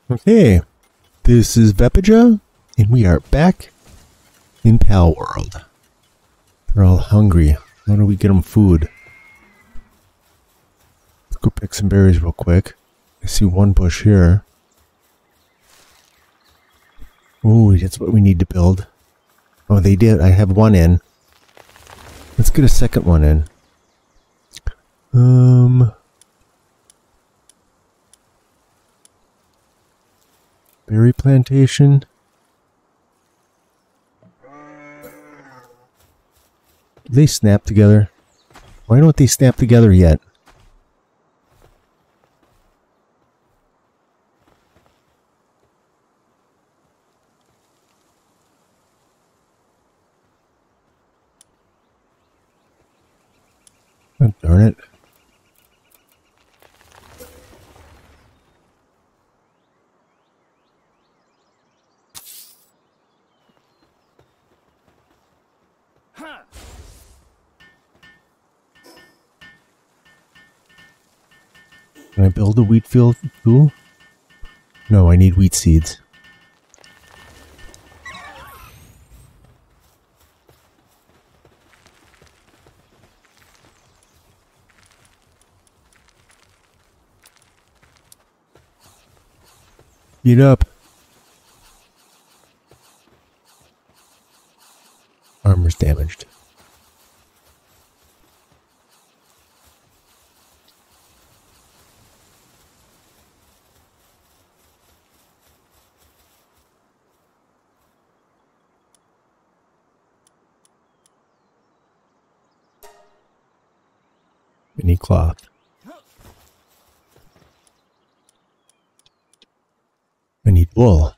Okay, this is Vepija, and we are back in Palworld. They're all hungry. How do we get them food? Let's go pick some berries real quick. I see one bush here. Oh, that's what we need to build. Oh, they did. I have one in. Let's get a second one in. Berry plantation. Do they snap together? Why don't they snap together yet? Oh, darn it. Can I build a wheat field too? No, I need wheat seeds. Get up. Armor's damaged. I need cloth. I need wool.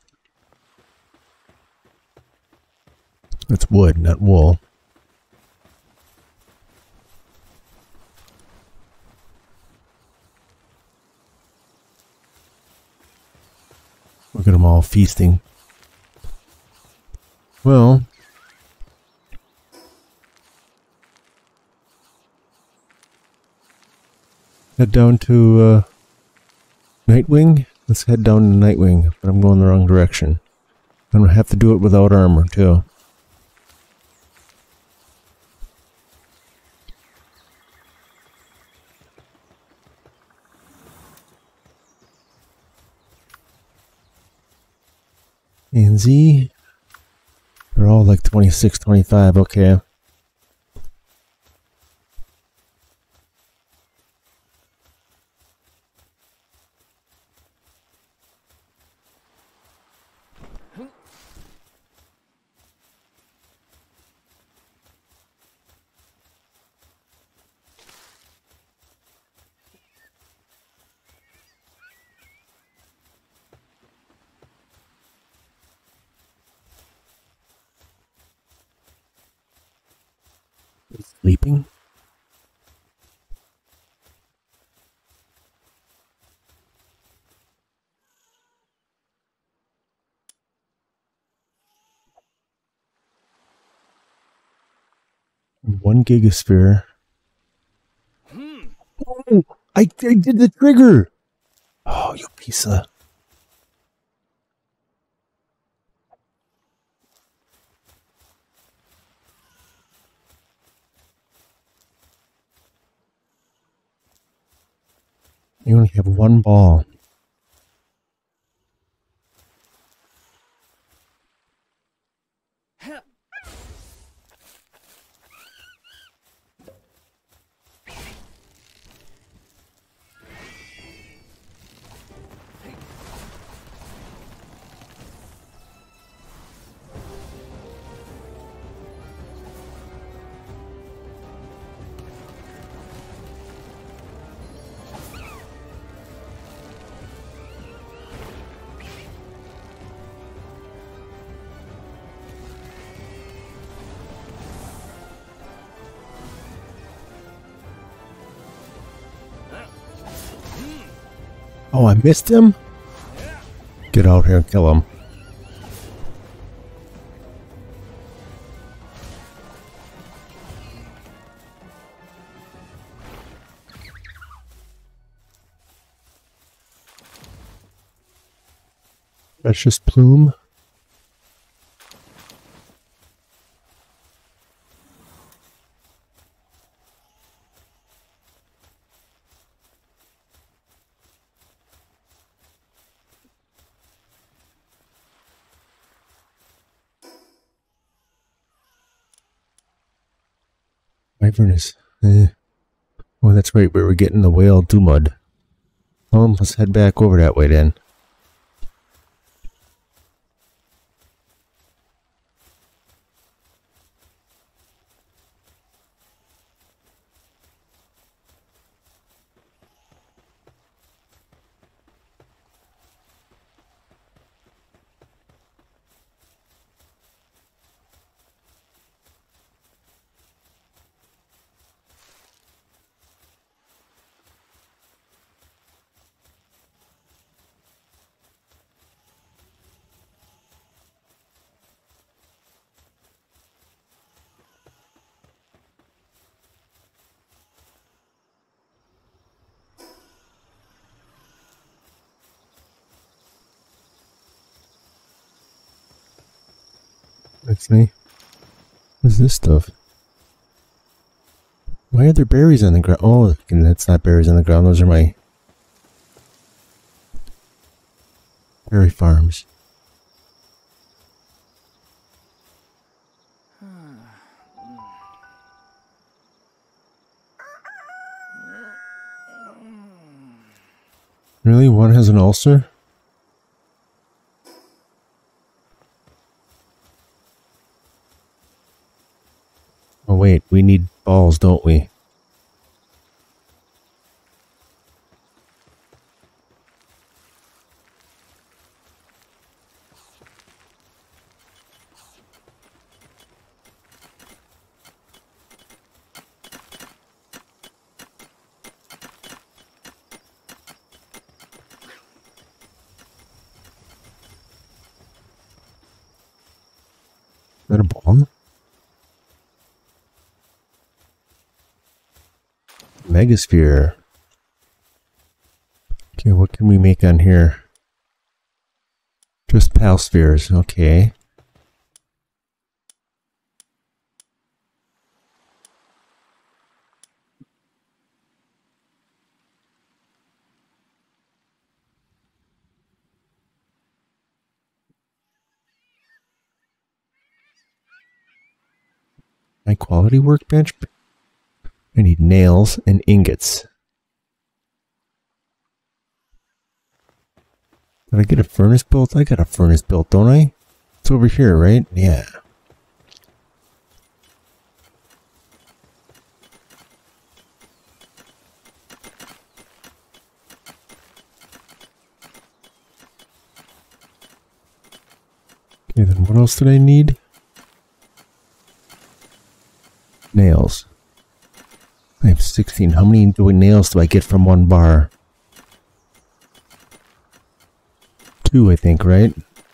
That's wood, not wool. Look at them all feasting. Well, head down to Nightwing. Let's head down to Nightwing, but I'm going the wrong direction. I'm gonna have to do it without armor too. And Z, they're all like 26, 25, okay. Sleeping? One gigasphere. Oh, I did the trigger! Oh, you piece of... You only have one ball. Oh, I missed him? Get out here and kill him. Precious plume. Wyverness. Oh, that's right. We were getting the whale Dumud. Well, let's head back over that way then. Let's see. What is this stuff? Why are there berries on the ground? Oh, that's not berries on the ground. Those are my berry farms. Really? One has an ulcer? Oh wait, we need balls, don't we? Is that a ball? Megasphere. Okay, what can we make on here? Just pal spheres, okay. High quality workbench? I need nails and ingots. Did I get a furnace built? I got a furnace built, don't I? It's over here, right? Yeah. Okay, then what else did I need? Nails. I have 16. How many nails do I get from one bar? 2, I think, right?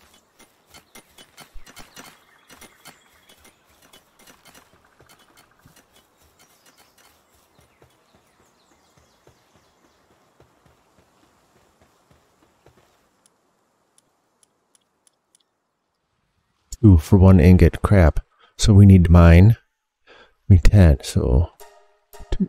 Two for 1 ingot. Crap. So we need mine. We 10, so... 2.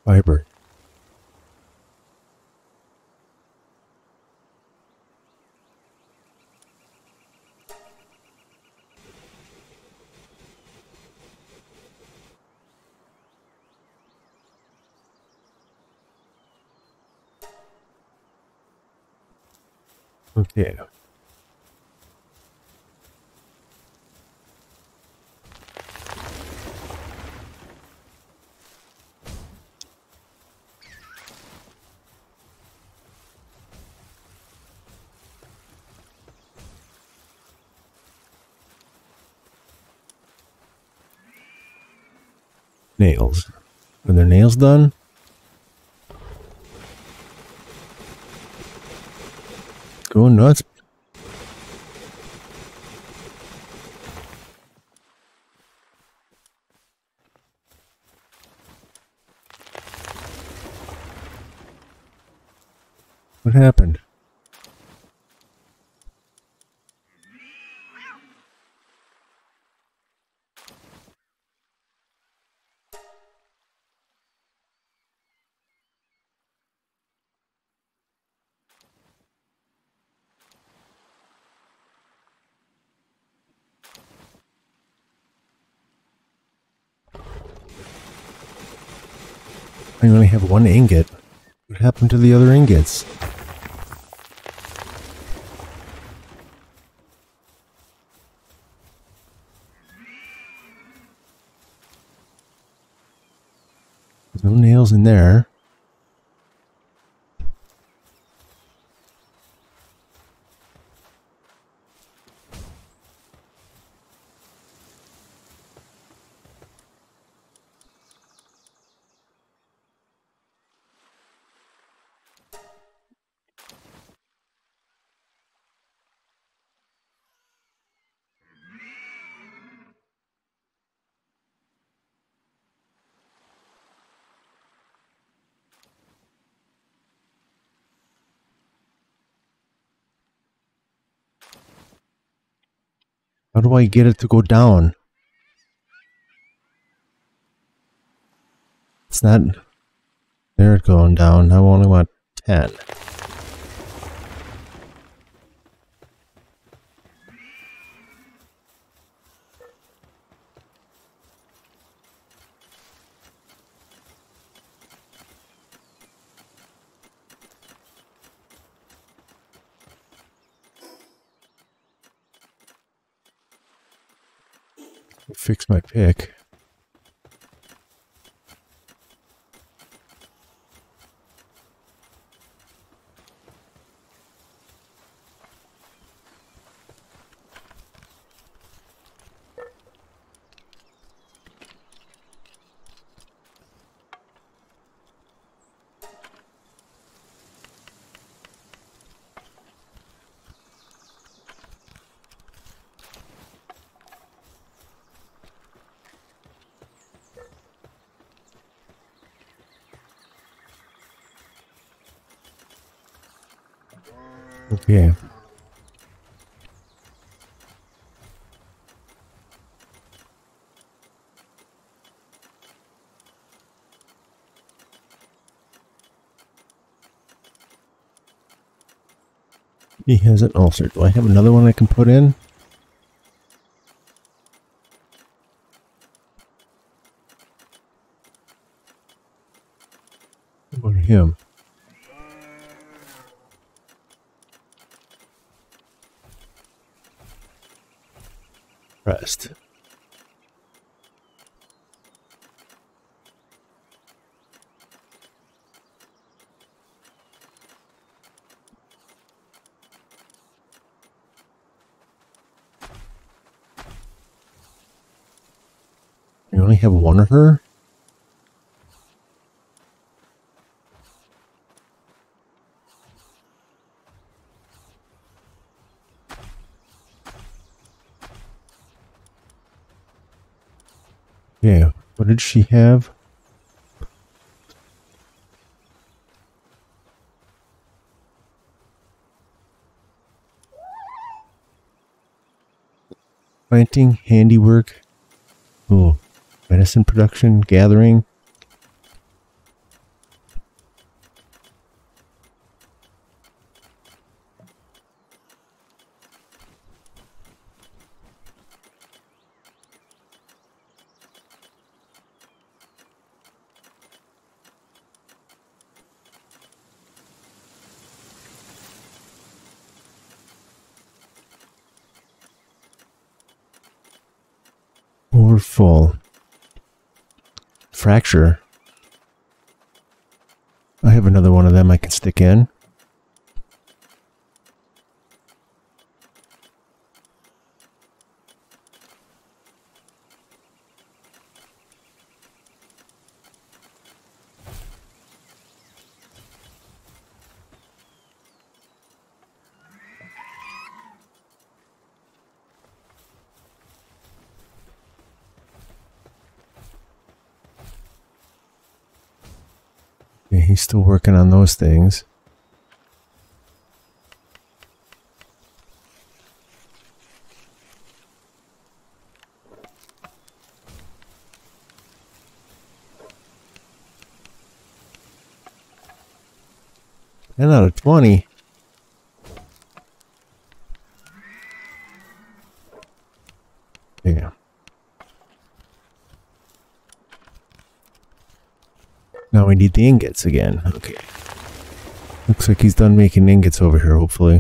Fiber. Okay. Nails. Are their nails done? Going nuts. What happened? I only have one ingot. What happened to the other ingots? There's no nails in there. How do I get it to go down? It's not... There it's going down. I only want 10. Fix my pick. Okay. He has an ulcer. Do I have another one I can put in? What about him? Rest. You only have one of her? Yeah, what did she have? Planting, handiwork. Oh, medicine production, gathering. full. Fracture. I have another one of them I can stick in. Yeah, he's still working on those things. And out of 20. Yeah. Now we need the ingots again. Okay. Looks like he's done making ingots over here, hopefully.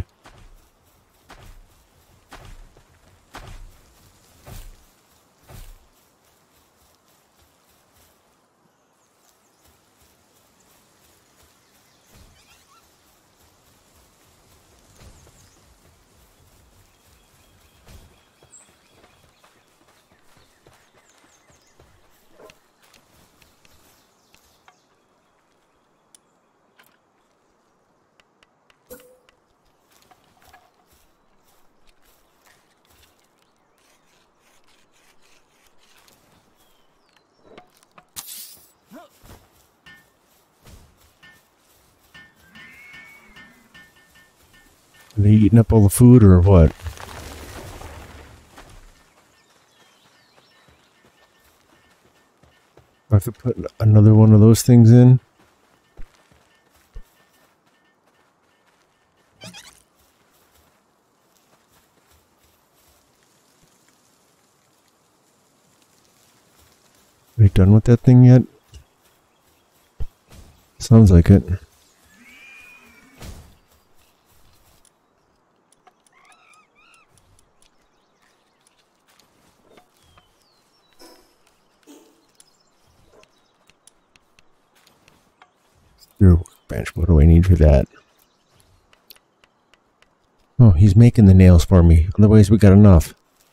Are they eating up all the food or what? I have to put another one of those things in. Are you done with that thing yet? Sounds like it. Your workbench, what do I need for that? Oh, he's making the nails for me. Otherwise, we got enough.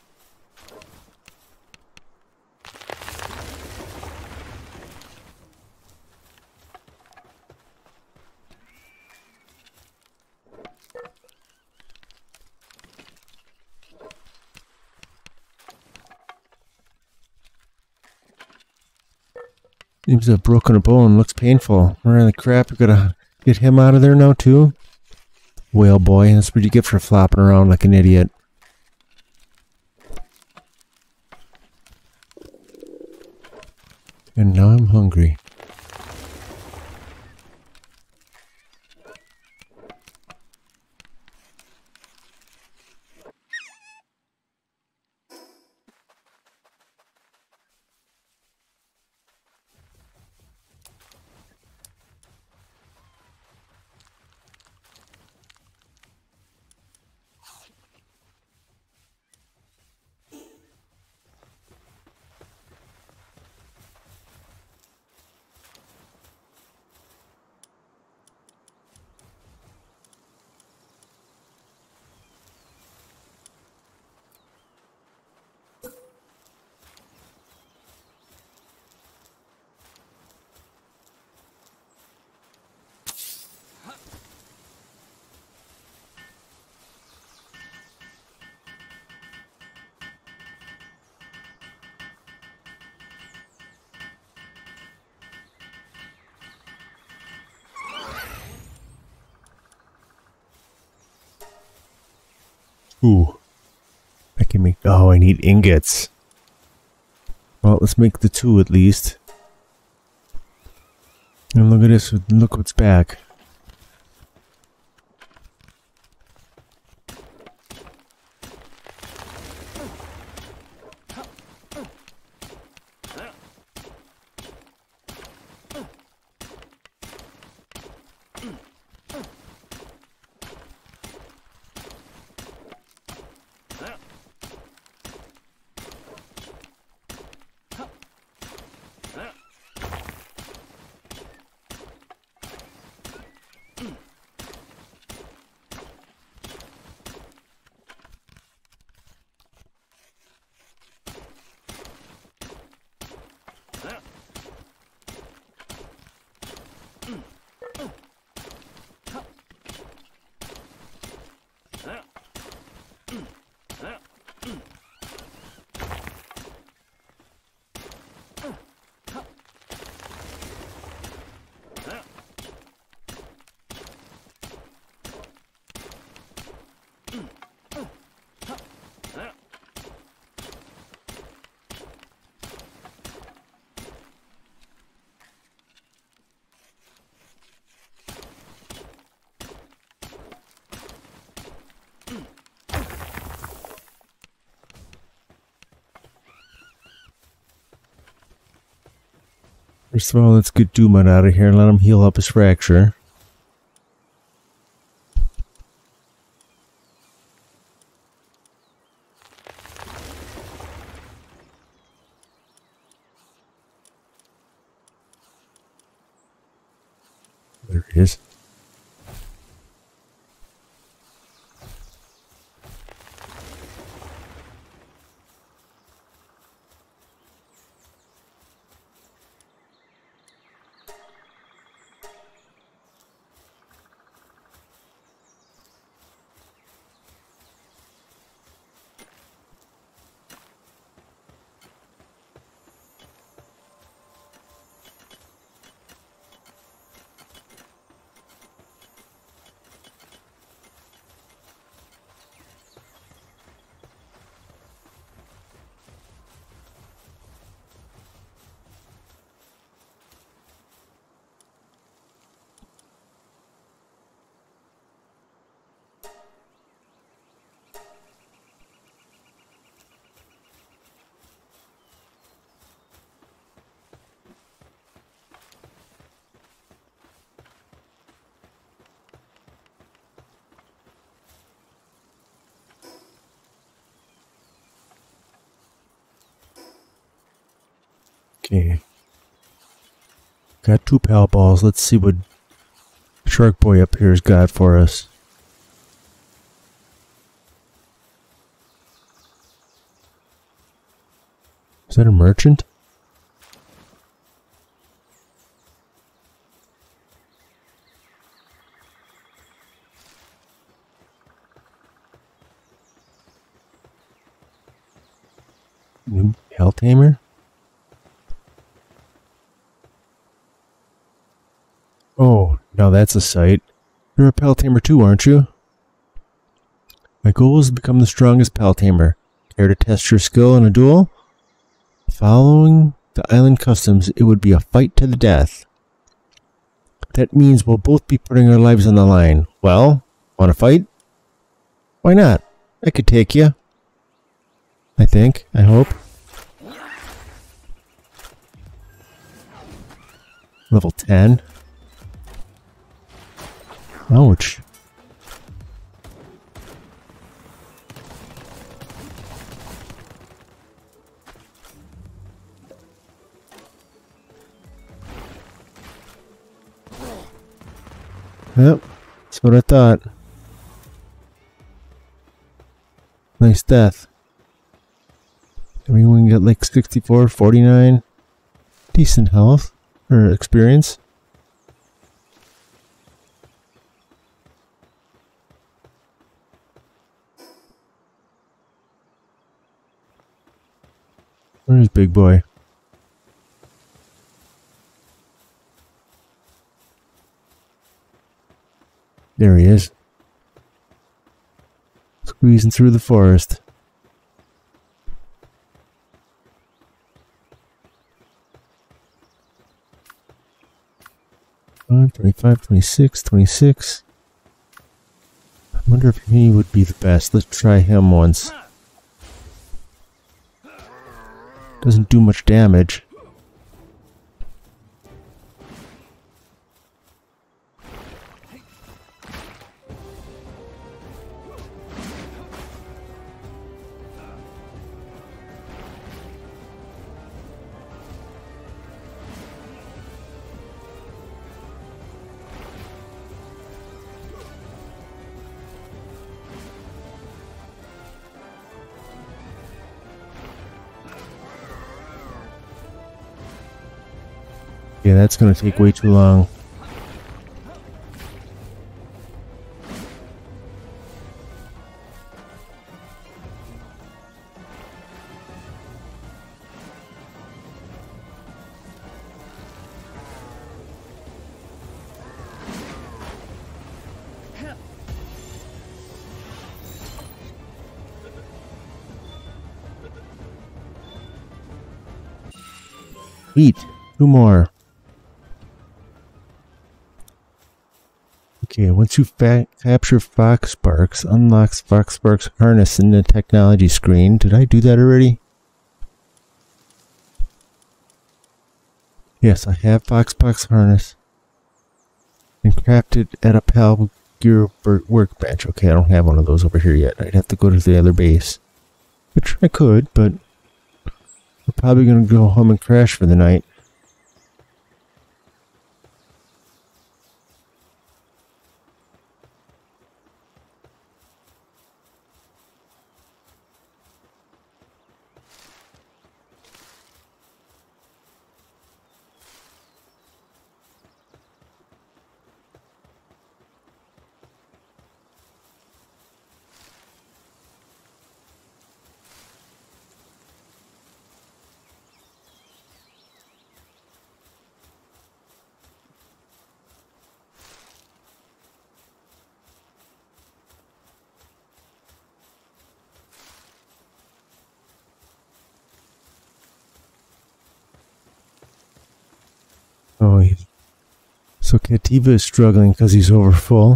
Seems to have broken a bone. Looks painful. Alright, crap. We gotta get him out of there now, too. Whale boy. That's what you get for flopping around like an idiot. And now I'm hungry. Ooh. I can make... Oh, I need ingots. Well, let's make the 2 at least. And look at this. Look what's back. First of all, let's get Doomut out of here and let him heal up his fracture. There he is. Okay. Got 2 pal balls. Let's see what Shark Boy up here's got for us. Is that a merchant? New pal tamer? Oh, now that's a sight. You're a pal tamer too, aren't you? My goal is to become the strongest pal tamer. Care to test your skill in a duel? Following the island customs, it would be a fight to the death. That means we'll both be putting our lives on the line. Well, want to fight? Why not? I could take you. I think. I hope. Level 10. Ouch. Yep, that's what I thought. Nice death. Everyone got like 64, 49. Decent health or experience. Where's Big Boy? There he is. Squeezing through the forest. Oh, 25, 26, 26. I wonder if he would be the best. Let's try him once. Doesn't do much damage. Yeah, that's gonna take way too long. Eat. 2 more. Okay, once you capture Foxsparks, unlocks Foxsparks harness in the technology screen. Did I do that already? Yes, I have Foxbox harness. And crafted at a Pal Gear workbench. Okay, I don't have one of those over here yet. I'd have to go to the other base. Which I could, but we're probably going to go home and crash for the night. Oh, so Cativa is struggling because he's over full.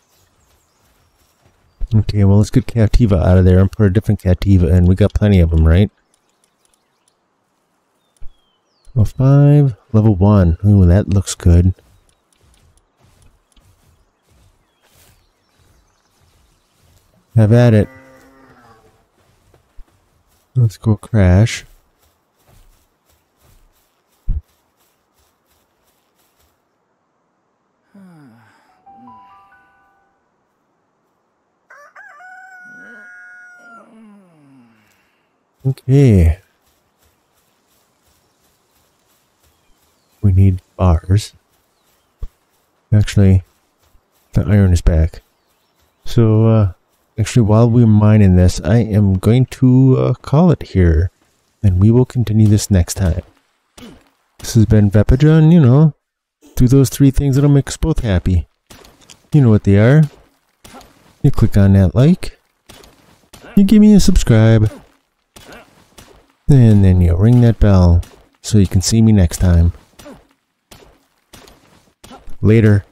Okay, well, let's get Cativa out of there and put a different Cativa in. We got plenty of them, right? Level 5, level 1. Ooh, that looks good. Have at it. Let's go crash. Okay. We need bars. Actually, the iron is back. So, actually, while we're mining this, I am going to call it here. And we will continue this next time. This has been Vepaja, and, you know, do those 3 things that'll make us both happy. You know what they are. You click on that like. You give me a subscribe. And then you ring that bell so you can see me next time. Later.